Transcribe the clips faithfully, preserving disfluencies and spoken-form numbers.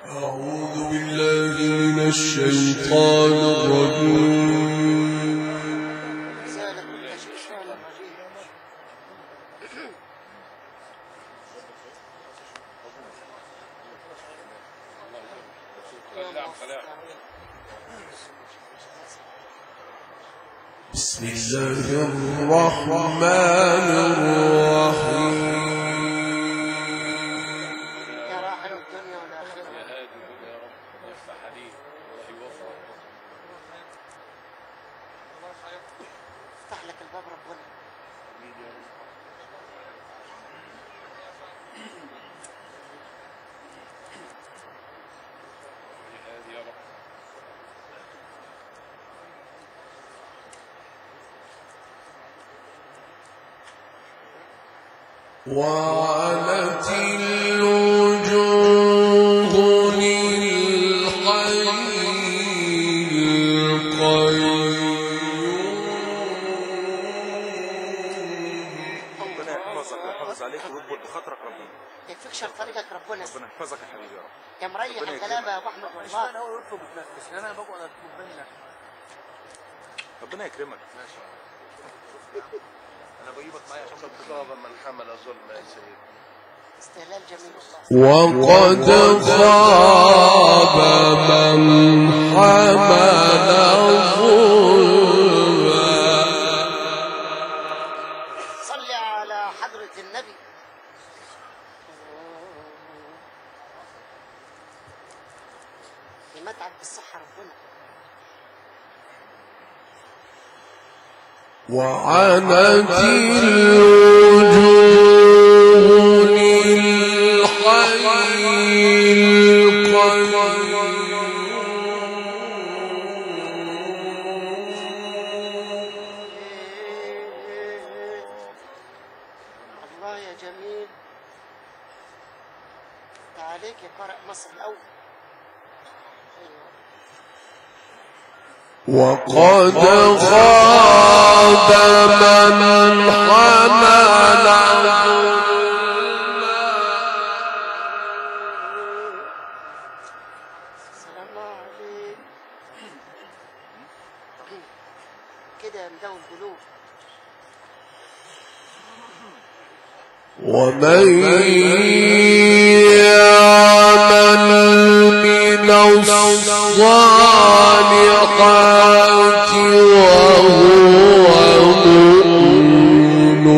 أعوذ بالله من الشيطان الرجيم. بسم الله الرحمن الرحيم. يا راحل الدنيا والآخرة يا هادي يا رب يفتح عليك ويوفق. افتح لك الباب ربنا. يا هادي يا رب. وعنت الوجوه للحي القيوم. ربنا يحفظك ويحافظ عليك ويكبر بخاطرك ربنا. يكفيك شر طريقك ربنا. ربنا يحفظك يا حبيبي يا رب. يا مريح ربنا الغلابة يا ابو احمد مش والله. انا هو يطلب يتنفس انا بقعد اطلب منك. ربنا يكرمك. ماشي أنا بجيبك معايا عشان تطلب من حمل ظلم يا سيدي. استهلال جميل والله. وقد خاب من حمل ظلما. صلي على حضرة النبي. يمتعك بالصحة ربنا. وعنت الوجوه للحي الله يا جميل. تعاليك يا قارئ مصر الأول. وقد خاب من حمل ظلما. سلام الله عليك. كده يا مداوي القلوب. ومن يعمل من الصالحات وهو مؤمن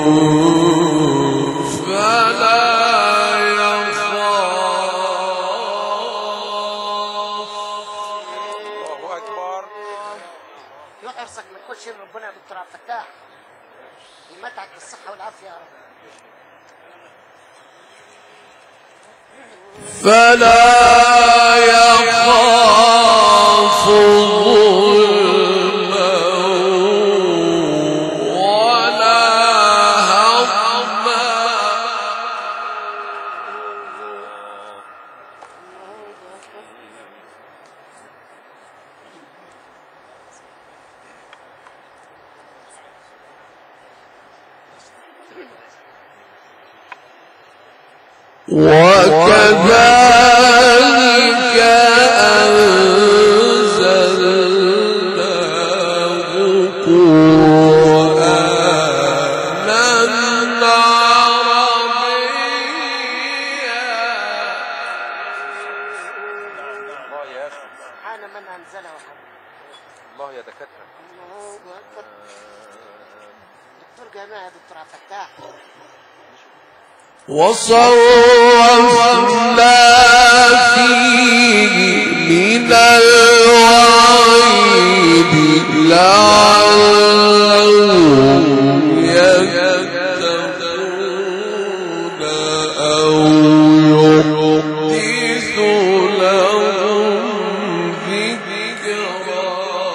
فلا يخاف. الله اكبر. يحرصك من كل شيء ربنا يا دكتور عبد الفتاح. يمتعك بالصحة والعافية يا رب. فلا يخاف ظلما ولا هضما. وكذلك أنزلناه قرآنا عربيا. الله يا اخي. سبحان من أنزله وحده. الله يا دكاتره. الله أكبر. دكتور جامعي يا دكتور عبد الفتاح. وصرفنا فيه من الوعيد لعلهم يتقون أو يحدث لهم ذكرا.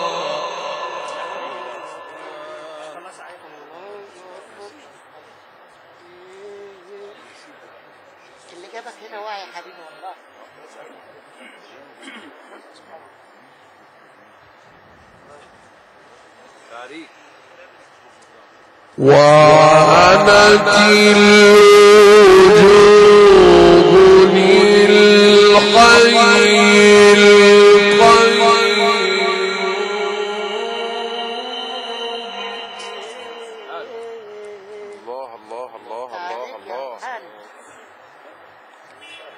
اللي جابك هنا واعي يا حبيبي والله. تاريخ. وعنت الوجوه للحي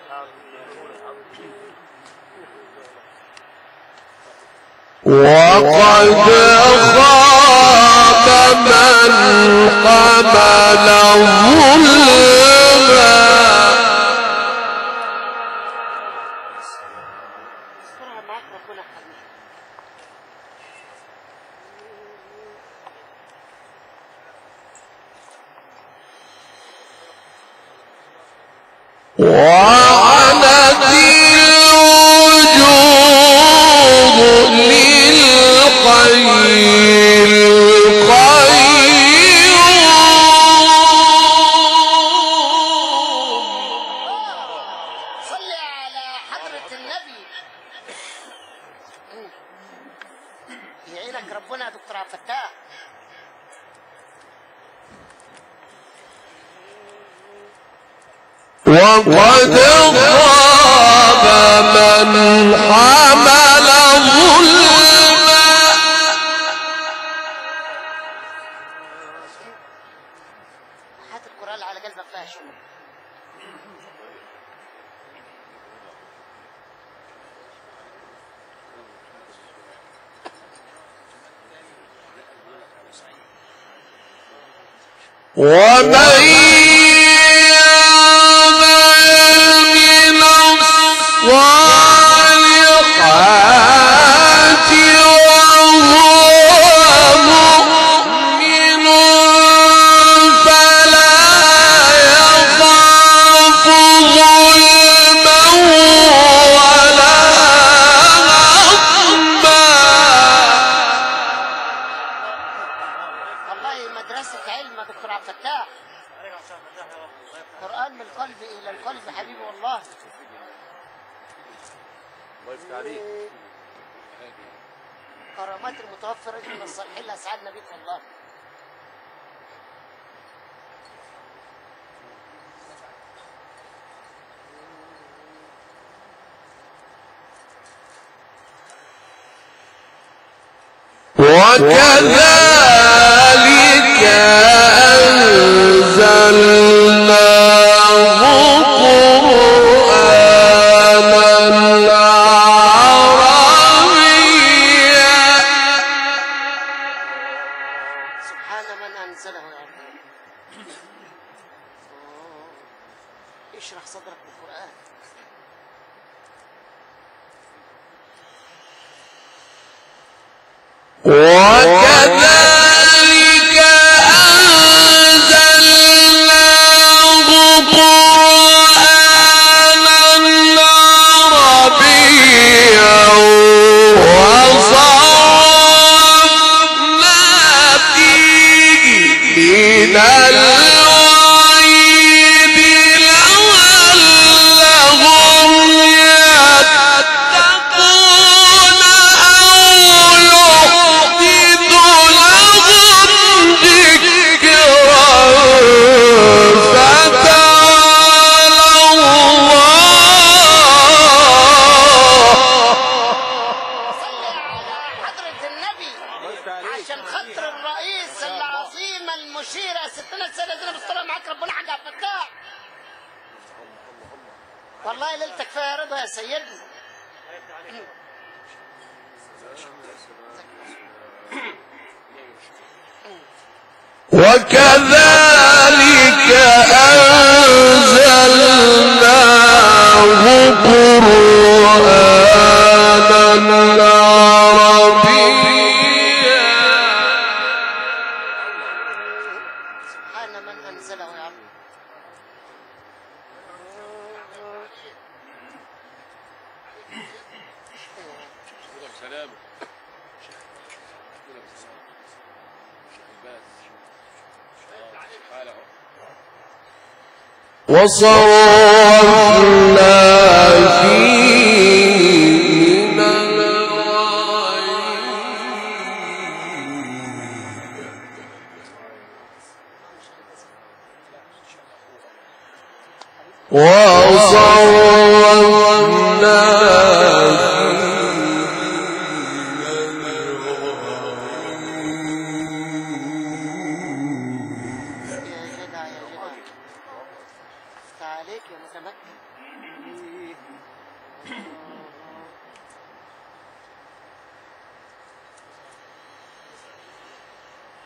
وقد خاب من قبل ظلما. اذكرها معاك ربنا يخليك. وعنت الوجوه للحي القيوم. صلي على حضرة النبي. يعينك ربنا يا دكتور عبد الفتاح. وقد خاب من حمل ظلما. هات القرآن على قلبك فيها شغل. ومن يعمل من الصالحات وهو مؤمن فلا يخاف ظلما ولا هضما. والله مدرسة علم يا دكتور عبد الفتاح. قرآن من القلب إلى القلب حبيبي والله. الله يفتح عليك. كرامات المتوفر رجل من الصالحين اللي أسعدنا بيك والله. وكذلك أنزلناه قرآنا عربيا. سبحان من أنزله يا رب. اشرح صدرك بالقرآن. وكذلك أنزلناه قرآنا عربيا وصرفنا فيه من الوعيد لعلهم يتقون أو يحدث لهم ذكرا. فتعالى الله. صلي على حضرة النبي عشان خاطر الرئيس العظيم المشير يا ستنا السيدة زينب الصلاة معاك ربنا حاج عبد الفتاح. والله ليلتك فيها رضا يا سيدنا. وكذلك أنزلناه قرآنا عربيا. سبحان من أنزله يا رب. سلام. وصرفنا فيه من الوعيد وصرفنا يا جدع يا جدع. افتح عليك يا متمكن.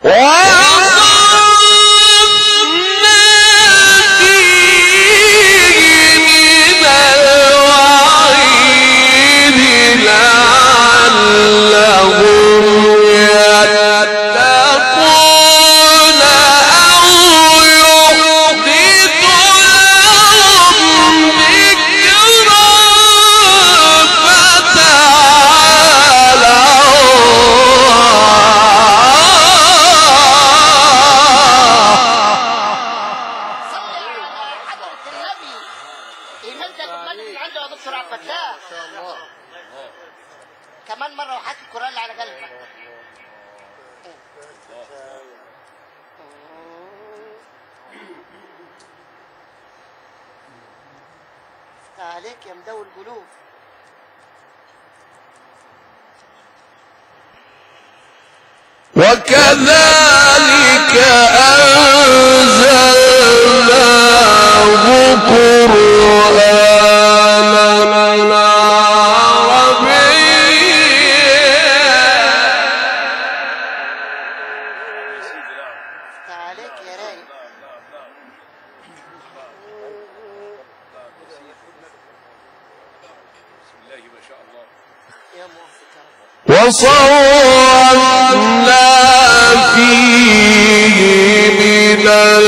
كمان مرة وحكي القرآن اللي على قلبك. افتح عليك يا مدوي القلوب. وكذلك أنزلناه قرآنا وصرفنا فيه من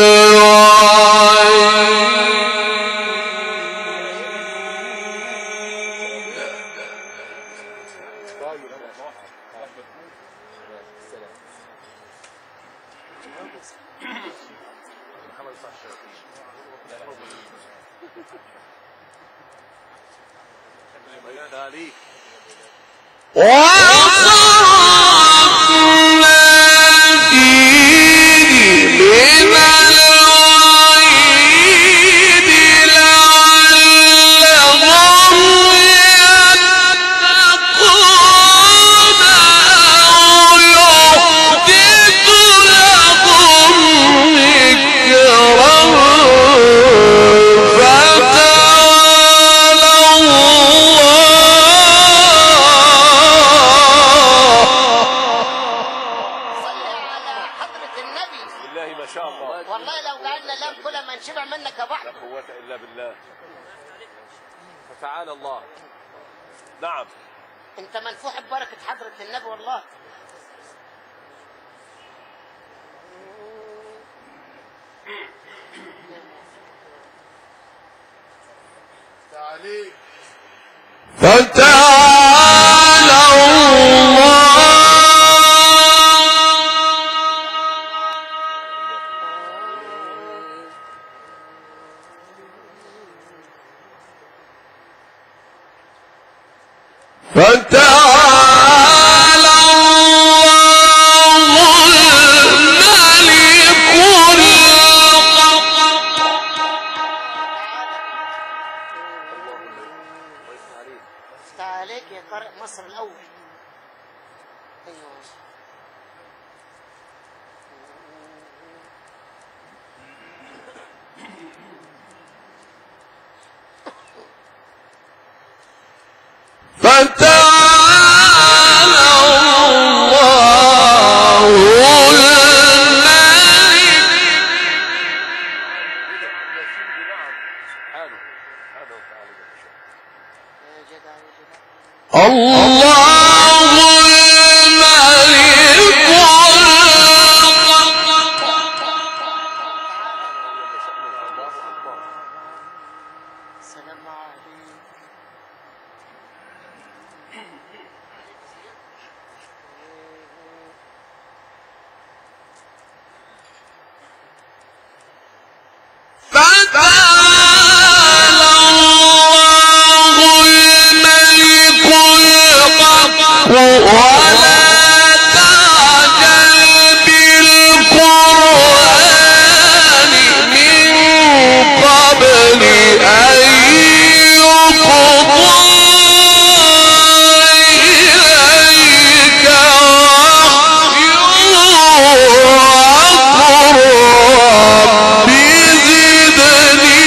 تعالى الله. نعم انت منفوح ببركة حضرة النبي والله. تعالي فتعالى الله فتعالى مصر الأول. أيوه فتعالى الله بزدني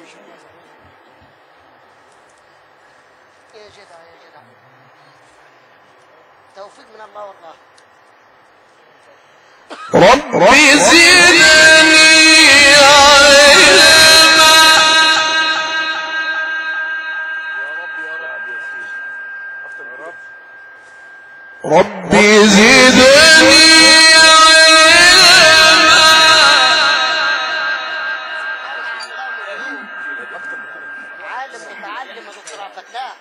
يا جدع يا جدع توفيق من الله والله. رب زدني علما. رب زدني عالم متعلم يا دكتور عبد الفتاح.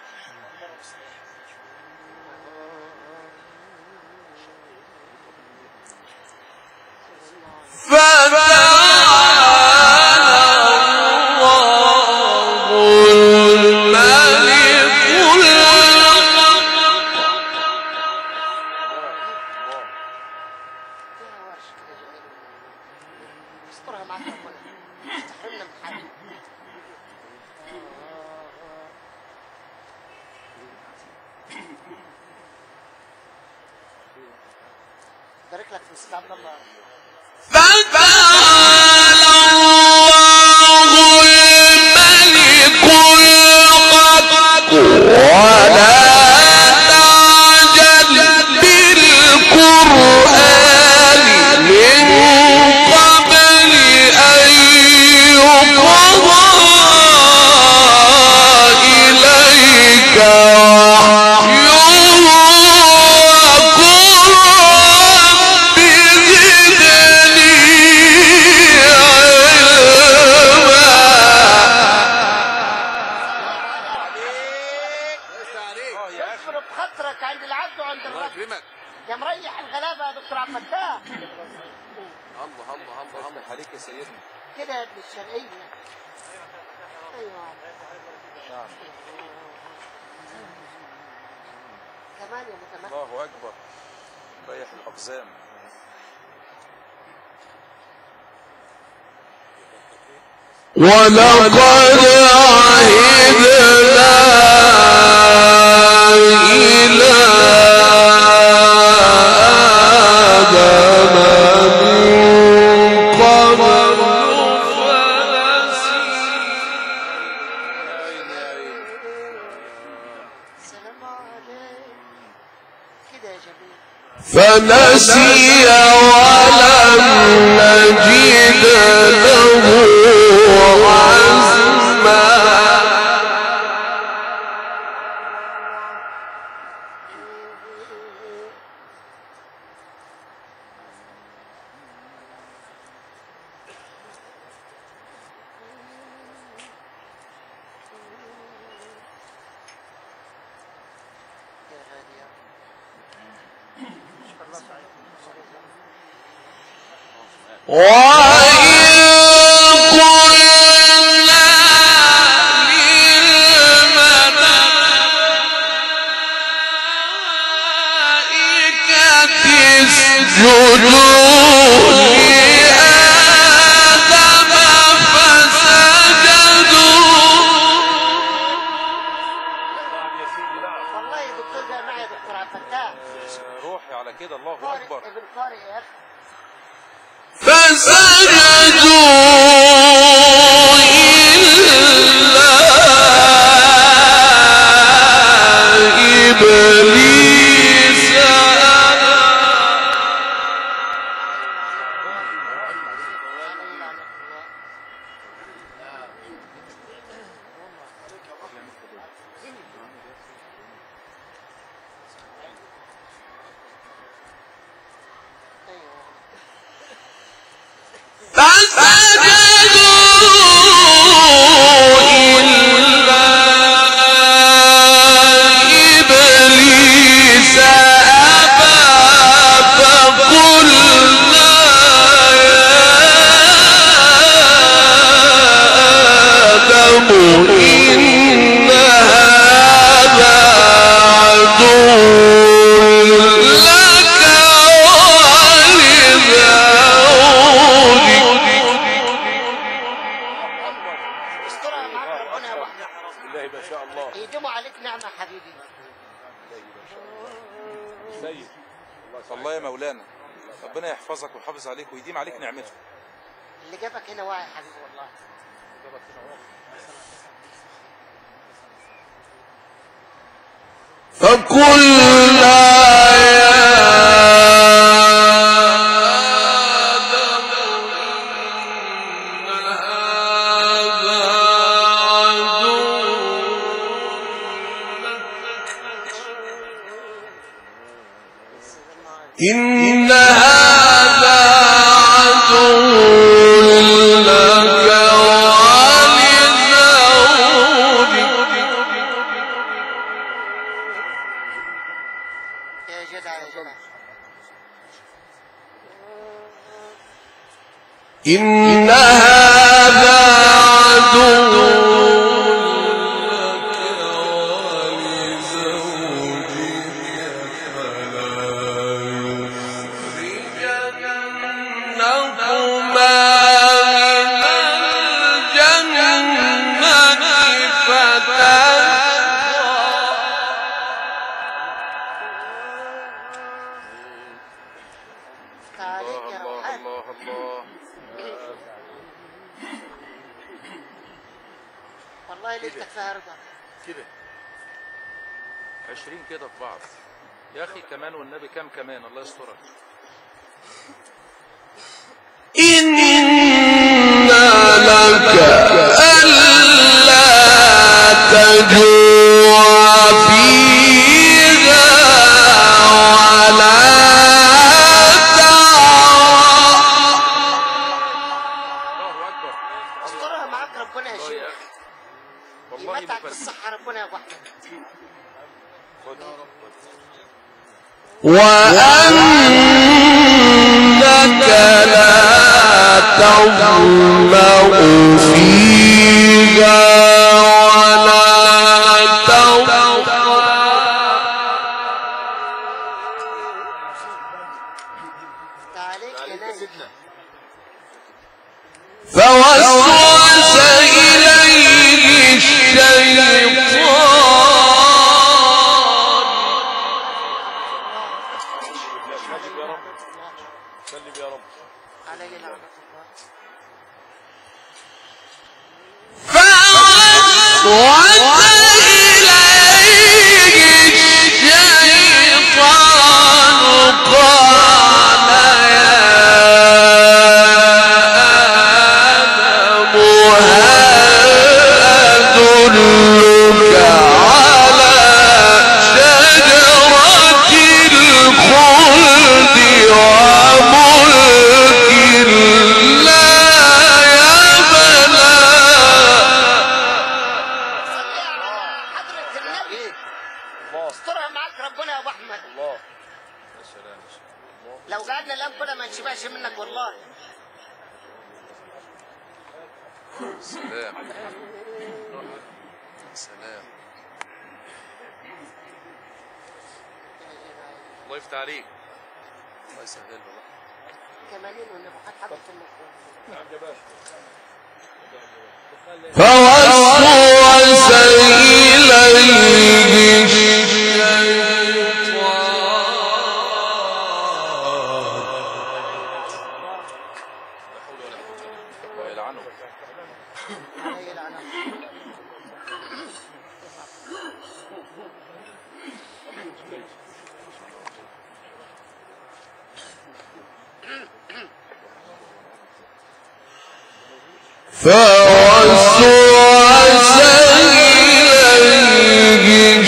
استرها معاك ربنا استحرمنا من حاجه. بارك لك في استاذ عبد الله. فتعالى الله الملك الحق ولا تعجل بالقرآن من قبل أن يقضى إليك وحيه بخاطرك عند العبد وعند الرب يا مريح الغلابه يا دكتور عبد الفتاح. الله الله الله الله عليك يا سيدنا كده يا ابن الشرقيه. ايوه كمان يا متمكن. الله اكبر ريح الاقزام. ولقد عهدنا إلى آدم من قبل فنسي. سلام عليك كده يا جميل. فنسي ولم نجد له عزما. يا غالي يا والله يا دكتور بقى معي يا دكتور عبد الفتاح. روحي على كده. الله قارئ اكبر. ابن قارئ يا اخي. فسجدوا إلا إبليس يدوموا عليك نعمة حبيبي. الله يا مولانا ربنا يحفظك ويحافظ عليك ويديم عليك نعمته. اللي جابك هنا واعي يا حبيبي والله. فقلنا إن هذا عدو لك ولزوجك. يا جدع يا جدع. إن هذا عدو والله ليلتك فيها رضا كده عشرين كده في بعض يا أخي كمان والنبي كام كمان الله يسترك. إن لك ألا تجوع فيها ولا تعرى. الله أكبر. استرها معاك ربنا يا الله شيخ. يا أخي والله يمتعك مفسد. بالصحة ربنا يا ابو احمد. وأنك لا تظمأ فيها ولا تضحى. تعاليك يا ناس. فوسوس إليه الشيطان عليه لعنة الله. فوسوس إليه الشيطان قال يا آدم هل أدلك على شجرة الخلد وملك لا يبلى. صلي على حضرة النبي. استرها معاك ربنا يا ابو احمد. الله يا سلام. لو قعدنا الان كده ما نشبعش منك والله. سلام سلام. الله يفتح عليك. الله يسهل له بقى. كمالين والنبوحات حضرة المقام. فوسوس إليه ويلعنه. عليه لعنة الله. فوسوس إليه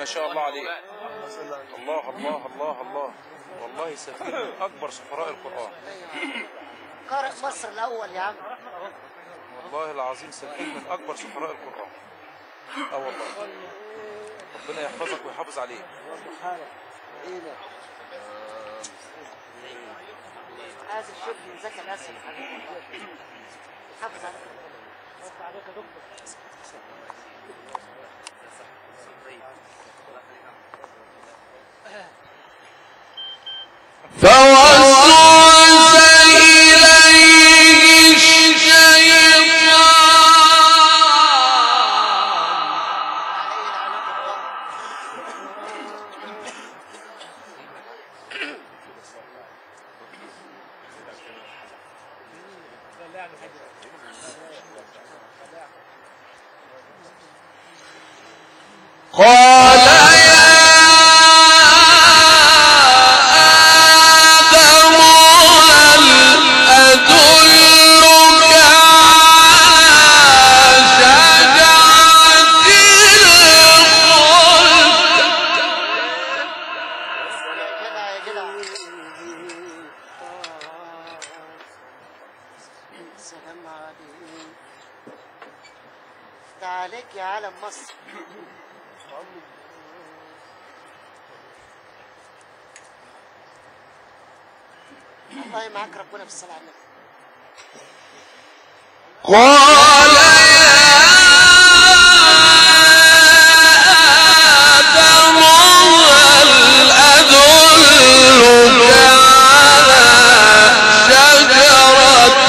ما شاء الله عليه. الله الله الله الله، والله سفير من اكبر سفراء القرآن. قارئ مصر الاول يا عم. والله العظيم سفير من اكبر سفراء القرآن. اه والله، ربنا يحفظك ويحافظ عليك. هذا الشيخ من زكي الاسد حبيبي، يحافظ عليك. عليك يا دكتور. فوسوس إليه الشيطان قال عليك يا عالم مصر. والله معاك ربنا بالصلاة على النبي. قال آدم هل أدلك على شجرة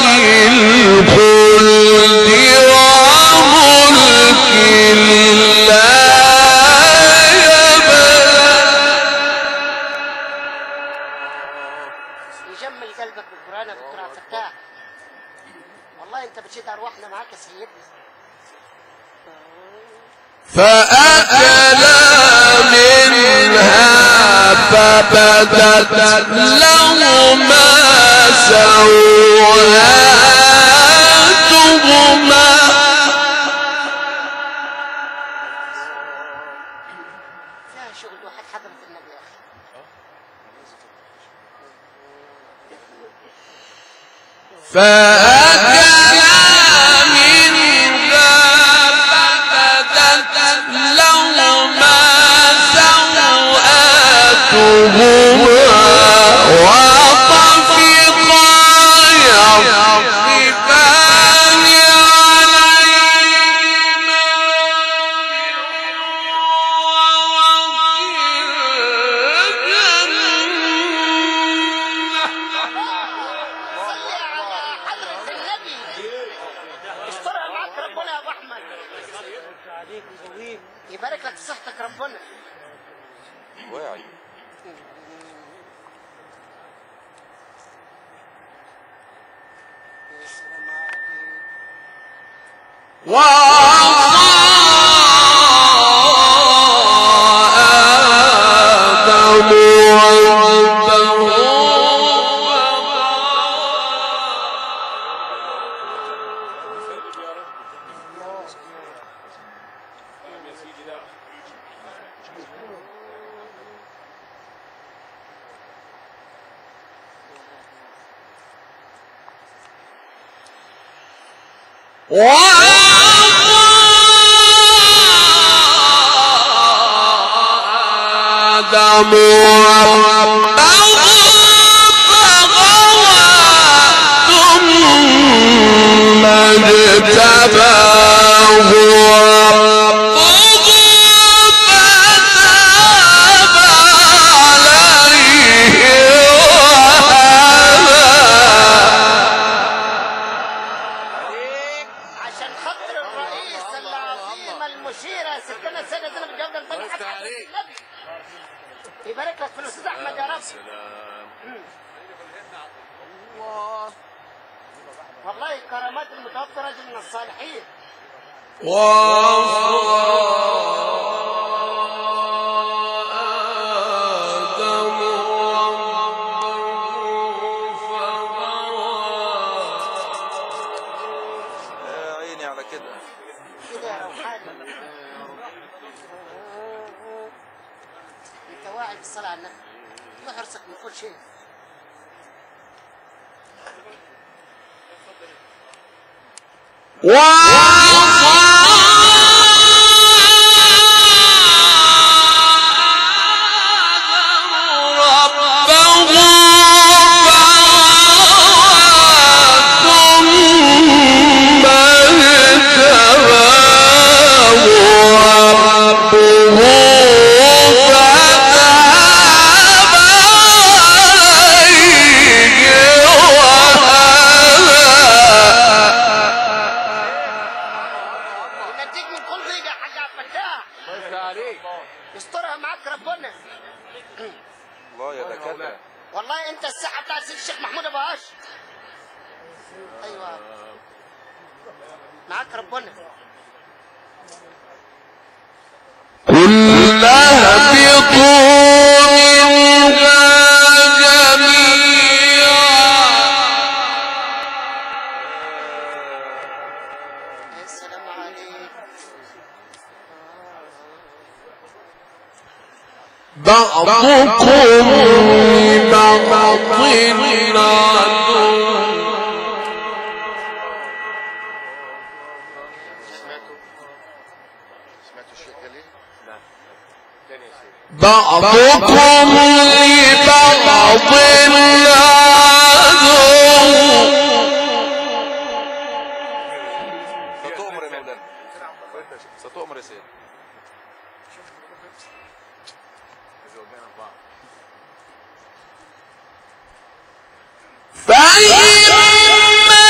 الخلد وملك لا يبلى. يجمل قلبك بالقرآن يا دكتور عبد الفتاح. والله انت بتشد ارواحنا معاك يا سيدنا. فأكلا منها فبدت لهما سوآتهما فيها شغل واحد حضرة النبي يا اخي. فأكلا منها فبدت لهما سوآتهما وطفقا يخصفان عليهما صلي على حضرة النبي. اشترها معاك ربنا يا ابو احمد. يبارك لك في صحتك ربنا. واعي. يا سلام عليك. وعصى آدم ربه آدم ربه فغوى ثم اجتباه ربه فتاب عليه عشان خاطر الرئيس العظيم المشير يا ستنا السيدة زينب الجودة البني حتى النبي. يبارك لك في الاستاذ احمد يا رب. الله والله كرامات المتوفى رجل من الصالحين. وآدم ربه فغوى. يا عيني على كده. كده يا روحاني. يسترها معاك ربنا. الله يتكلم. والله انت الساحه بتاعت سيد الشيخ محمود ابو هاشم. ايوه معاك ربنا. كلها بطولها جميعا. السلام عليك. بعضكم لبعض عدو. بعضكم لبعض عدو. ستؤمر يا مولانا. ستؤمر يا سيدي. فإما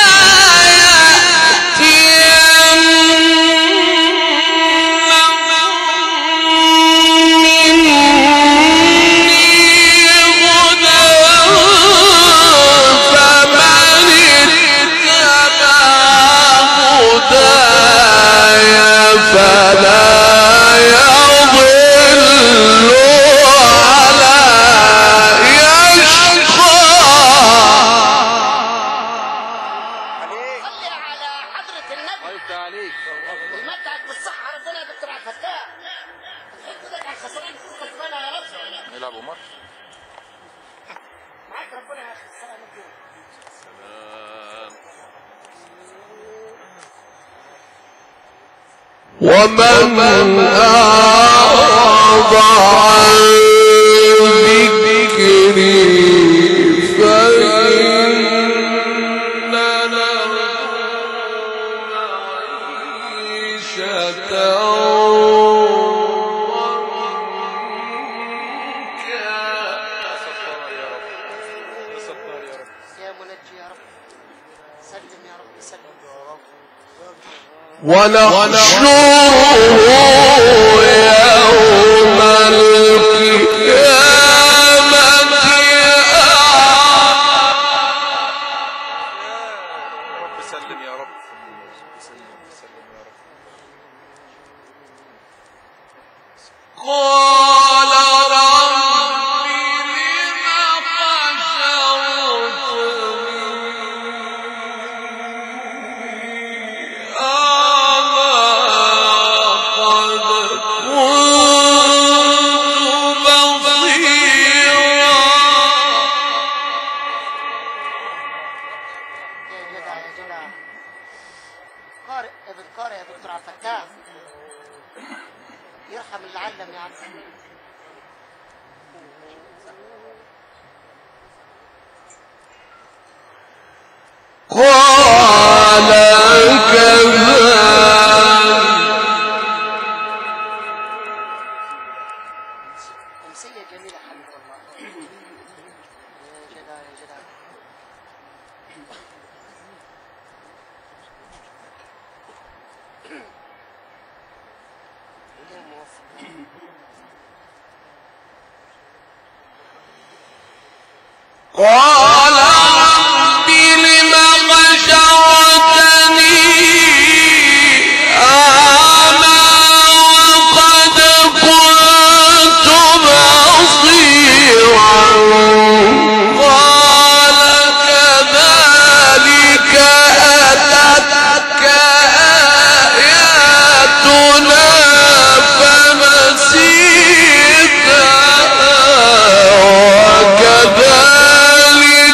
نلعب ماتش. معاك ربنا يا اخي. السلام عليكم. ومن أعرض عن ذكري فإن له معيشة ونحشره يوم القيامة رب سلم يا رب. سلم سلم يا رب. قال رب لم قارئ ابن قارئ يا دكتور عبد الفتاح. يرحم اللي علم يا عم. قال كذلك أمسية جميلة حبيبي والله. يا جدع يا جدع. قال رب لم حشرتني أعمى وقد كنت بصيرا قال كذلك أتتك آياتنا فنسيتها وكذلك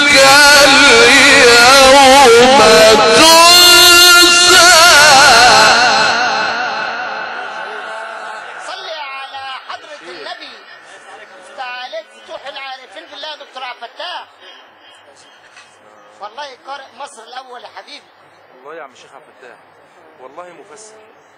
والله قارئ مصر الاول يا حبيبي. والله يا عم الشيخ عبد الفتاح والله مفسر.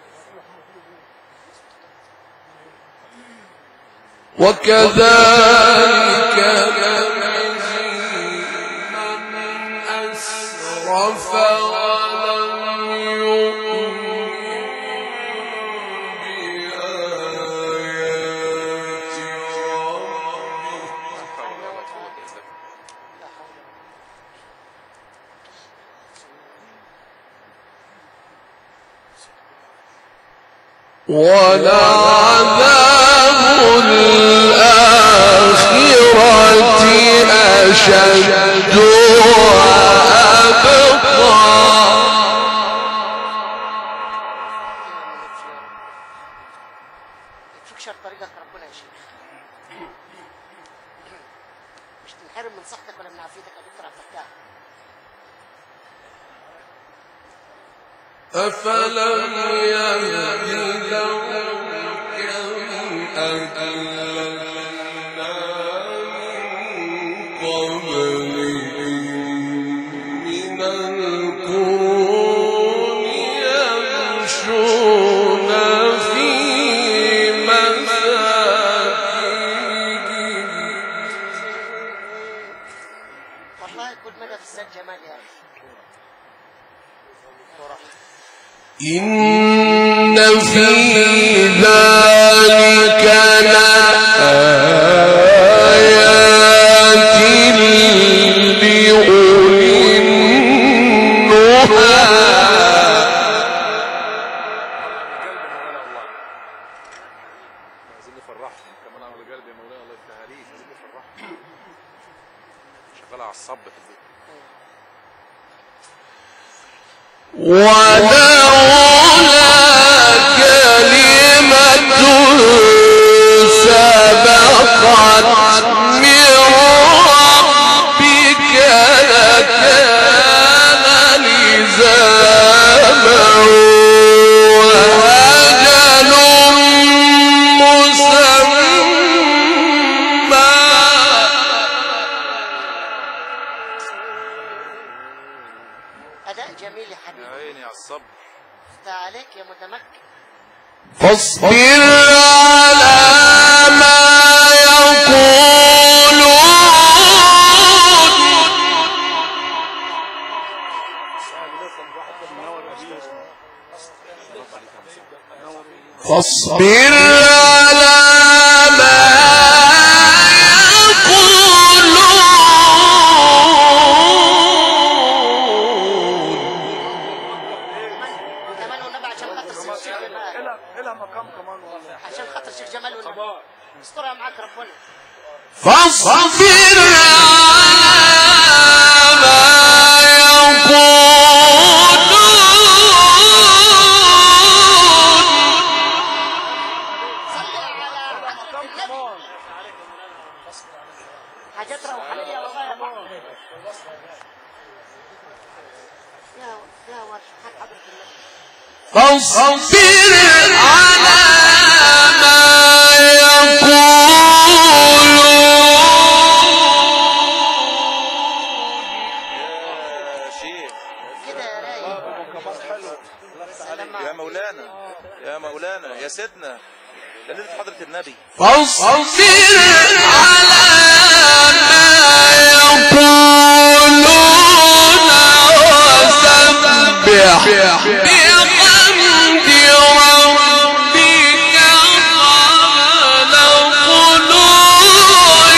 وكذلك نجزي من أسرف ولم يؤمن بآيات ربه ولعذاب الآخرة أشد وأبقى. يكفيك شر طريقك ربنا يا شيخ. مش تنحرم من صحتك ولا من عافيتك يا دكتور عبد الفتاح. أفلم يهد لهم كم أهلكنا من قبلهم من القرون يمشون في مساكنهم. والله كل مدى في السد جمال يا أخي. إن في ذلك لآيات لأولي النهى. عايزين نفرحهم كمان على قلبي يا مولانا الله يفتح عليك. عايزين نفرحهم. شغالة على الصب في البيت. ولولا كلمة سبقت من ربك لكان لزاما وأجل مسمى. أداء جميل يا حبيبي. يا عيني على الصب. افتح عليك يا متمكن. فاصبر على ما يقولون فاصبر على ما يقولون. كمان والنبي عشان خاطر الشيخ جمال. إلها مقام كمان والله. عشان خاطر الشيخ جمال والنبي. استرها معاك ربنا. فاصبر على ما يقولون. صلي على حضرة النبي. حاجات روحانية والله يا محمد. يا يا ورش حق حضرة النبي. فاصبر على ما يقولون. يا شيخ كده يا رايق. سلام يا عليك. مولانا يا مولانا يا سيدنا ده ليلة حضرة النبي. فاصبر على ما يقولون وسبح بحمد ربك قبل طلوع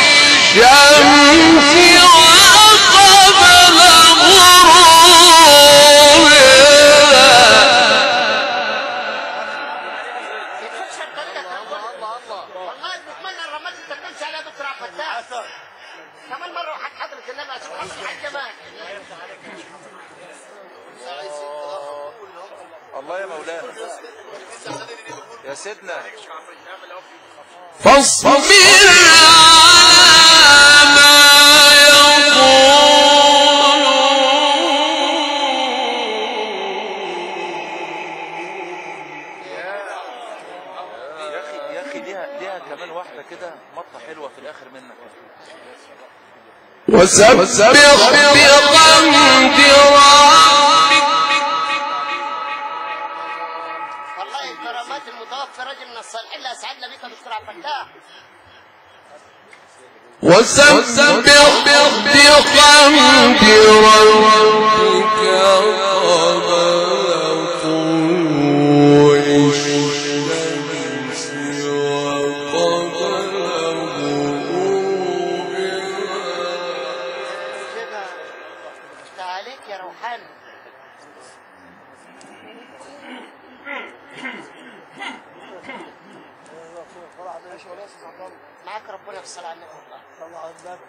الشمس وقبل غروبها. يكفيك شر طريقك ربنا. والله بتمنى الرماد انت تمشي عليها دكتور عبد الفتاح. كمان مرة وحق حضرة النبي عشان خاطر الحاج جمال. الله يا مولانا يا سيدنا. فاصبر على ما يقولون. يا اخي يا اخي ليها ليها كمان واحده كده مطه حلوه في الاخر منك. وسبح بحمد ربك. والله الكرامات المتوفى رجل من الصالحين اللي اسعدنا بك يا دكتور عبد الفتاح. وسبح بحمد ربك قبل طلوع الشمس وقبل غروبها. كده تعاليك يا روحان. معاك ربنا في الصلاة على النبي. والله على النبي.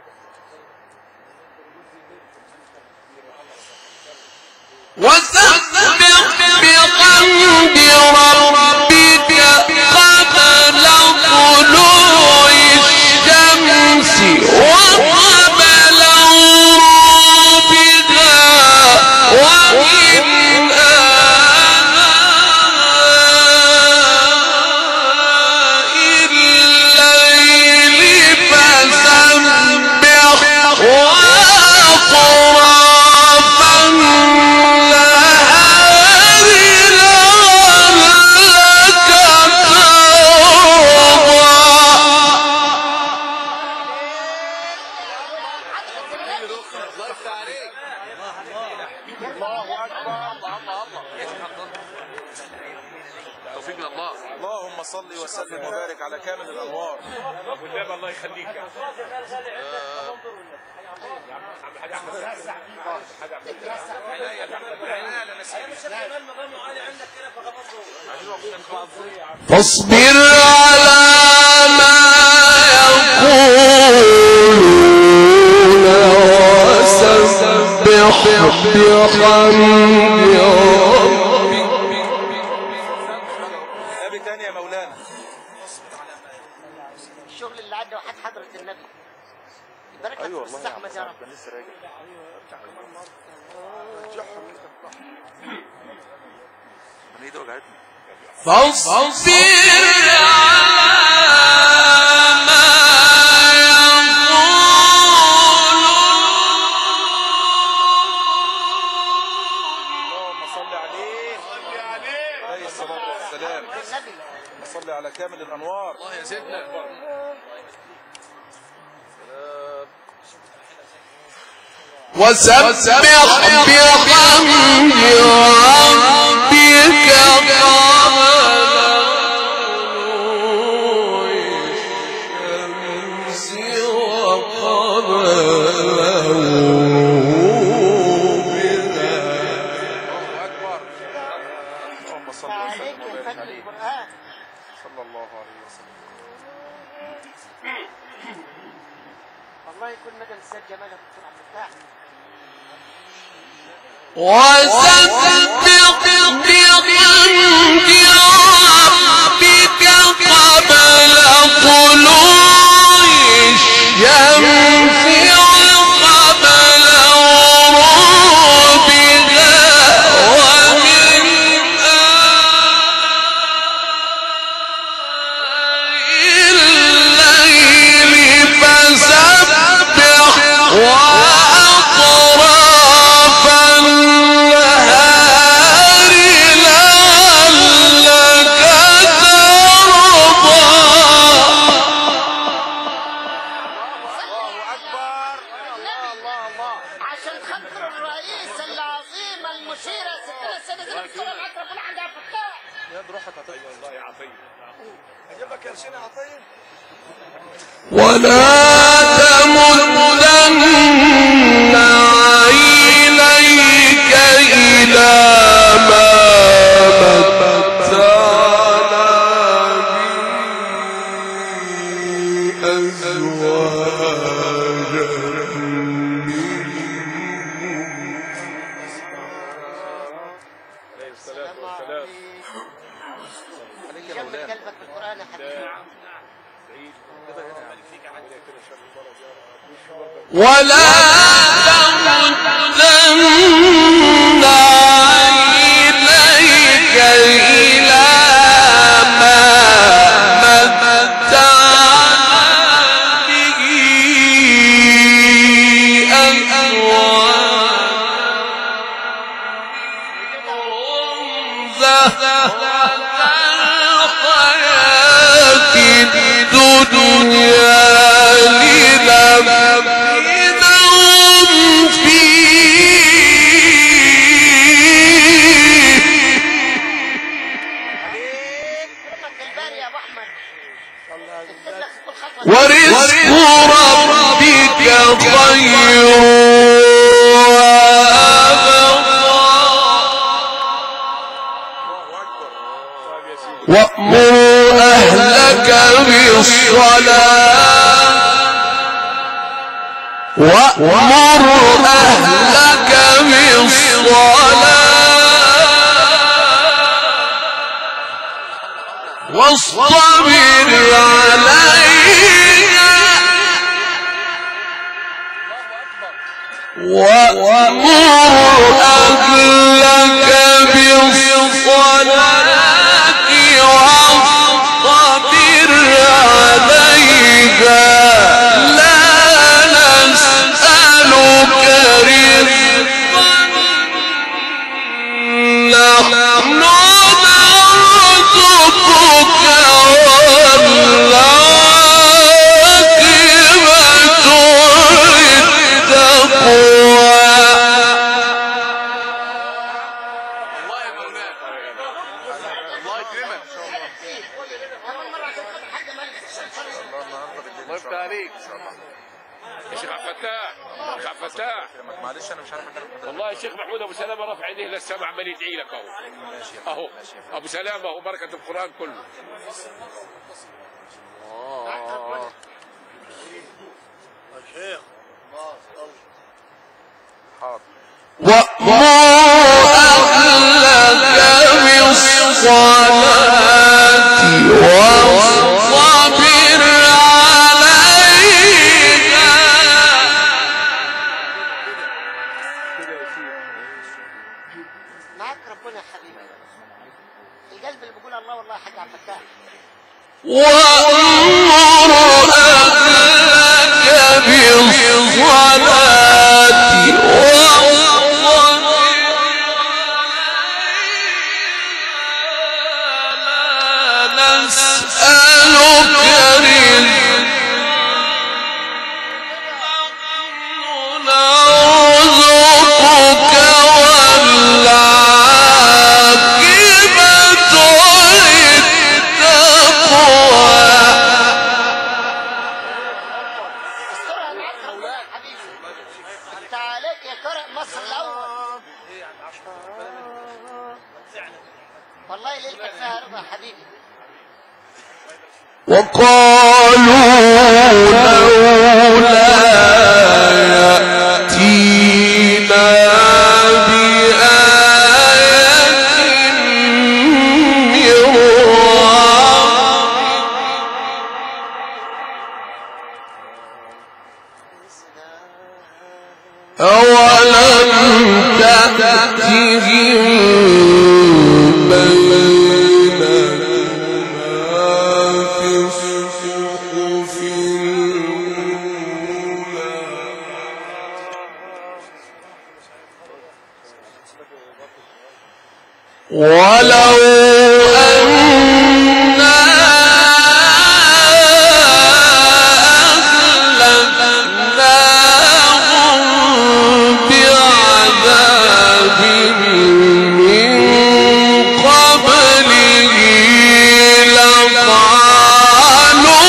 وسبح بحمد ربك قبل طلوع الشمس وقبل غروبها ومن آناء الليل فسبح وأطراف النهار لعلك توفيق من الله. اللهم صل وسلم وبارك على كامل الانوار. والنبي الله يخليك يا فاصبر على ما يقولون وسبح بحمد ربك. نبي تاني يا مولانا. الشغل اللي عنده وحد حضرة النبي. يبارك لك ايوه في والله الزحمة يا رب. انا لسه راجع. انا ايدي وجعتني. فاصبر على ما اللهم صل عليه. عليه الصلاة والسلام. النبي. صل على كامل الانوار. الله يا سيدنا. وسبح بحمد ربك قبل طلوع الشمس وقبل غروبها. اللهم صل عليك وسلم يا وبارك فن عليه القرآن. صلى الله عليه وسلم. والله يكون مدى السيد جمال يا دكتور عبد الفتاح. وسبح بحمد ربك قبل طلوع الشمس وقبل غروبها ومن آناء الليل فسبح وأطراف النهار لعلك ترضى. الله اكبر. الله الله الله. عشان خاطر الرئيس العظيم المشير ستنا السيدة زينب الصورة معاك ربنا عندها فتاح. يا روحك هتطلع. الله يا عطيه. اجيب لك قرشين عطيه. ولا تمدن عينيك إلى ما متعنا به أزواجا عليه الصلاه السلام والسلام. عليك. جنب قلبك بالقرآن يا حبيبي. ولا تمدن عينيك إلى ما متعنا به خير وأمر أهلك بالصلاة وأمر أهلك بالصلاة واصطبر عليها وأمر أهلك بالصلاة واصطبر عليها لا نسألك رزقا نحن نرزقك والعاقبة للتقوى. الله يفتح عليك يا شيخ عبد الفتاح يا عبد الفتاح معلش انا مش عارف اكلم والله يا شيخ محمود ابو سلامه رافع ايديه للسماء عمال يدعي لك اهو اهو ابو سلامه اهو بركه القران كله. وأمر أهلك بالصلاة واصطبر عليها. معاك ربنا يا حبيبي. القلب اللي بيقول الله والله حاجة عبد الفتاح. وأمر أهلك بالصلاة وقالوا لولا يأتينا بآية من ربه أولم تأتهم ولو أنا أهلكناهم بعذاب من قبله لقالوا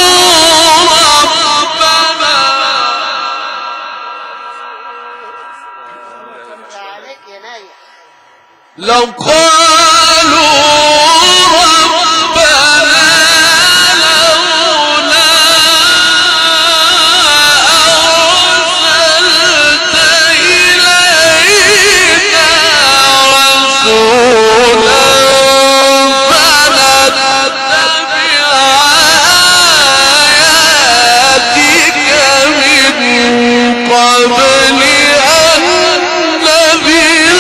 ربنا عليك يا نايح. لقالوا ربنا لولا أرسلت إلينا رسولا فنتبع آياتك من قبل أن نذل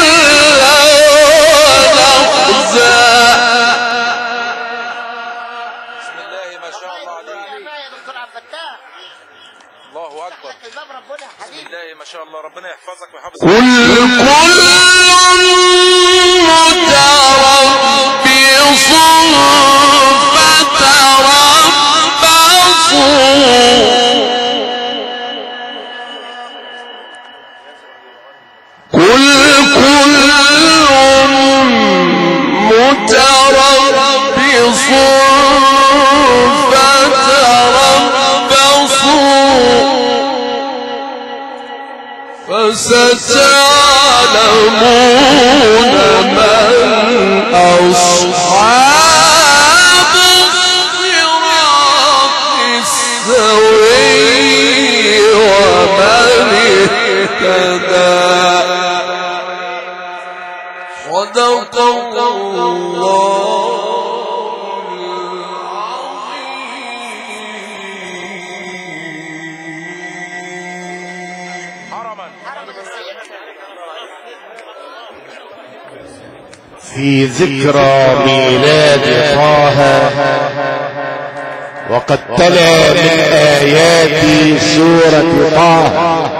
بسم الله ما شاء الله عليك. يا دكتور عبد الفتاح. الله اكبر. الباب ربنا يا بسم حبيبي. الله ما شاء الله ربنا يحفظك ويحفظك. قل كل متربص فتربصوا فستعلمون من أصحاب الصراط السوي ومن اهتدى. صدق الله في ذكرى ميلاد طه وقد تلا من آيات سورة طه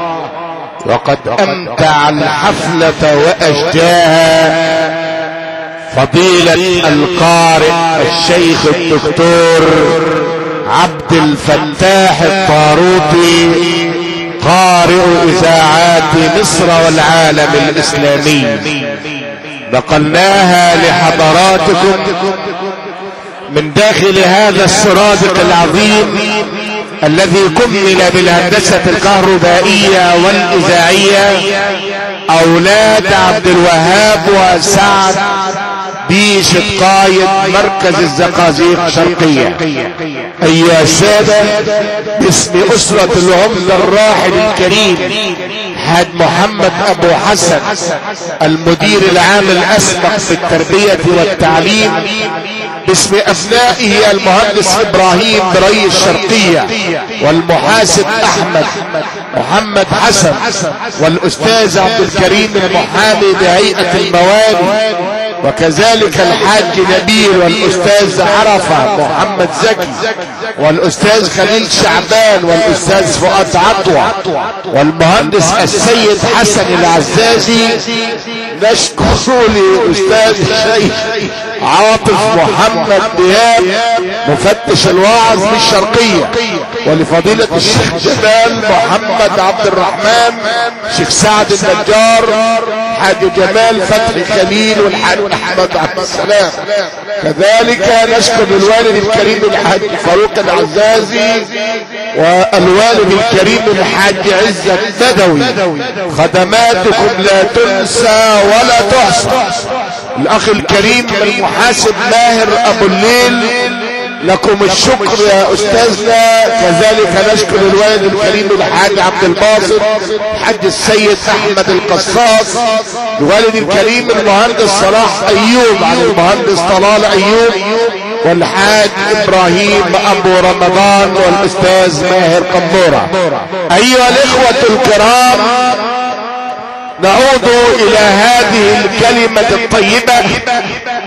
وقد أمتع الحفلة وأجداها فضيلة القارئ الشيخ الدكتور عبد الفتاح الطاروطي قارئ إذاعات مصر والعالم الإسلامي. نقلناها لحضراتكم من داخل هذا السرادق العظيم الذي كمل بالهندسة الكهربائية والإذاعية أولاد عبد الوهاب وسعد بيشة قايد مركز الزقازيق شرقية. أيها السادة، باسم أسرة العمدة الراحل الكريم حاج محمد أبو حسن المدير العام الأسبق في التربية والتعليم، باسم أبنائه المهندس إبراهيم بري الشرقية والمحاسب أحمد محمد حسن والأستاذ عبد الكريم المحامي بهيئة الموالي، وكذلك الحاج نبيل والأستاذ عرفة محمد زكي والأستاذ خليل شعبان والأستاذ فؤاد عطوة والمهندس السيد حسن العزازي. نشكر لأستاذ الشيخ عاطف محمد دياب مفتش الواعظ بالشرقية، ولفضيلة الشيخ جمال محمد عبد الرحمن، شيخ سعد النجار، حاج جمال فتحي خليل والحاج احمد عبد السلام. كذلك نشكر الوالد الكريم الحاج فاروق العزازي والوالد الكريم الحاج عزت بدوي. خدماتكم لا تنسى ولا تحصى. الاخ الكريم المحاسب ماهر ابو الليل، لكم الشكر يا استاذنا. كذلك نشكر الوالد الكريم الحاج عبد الباسط، الحاج السيد احمد القصاص، الوالد الكريم المهندس صلاح ايوب عن المهندس طلال ايوب، والحاج ابراهيم ابو رمضان والاستاذ ماهر قمورة. ايها الاخوة الكرام، نعود الى هذه الكلمة الطيبة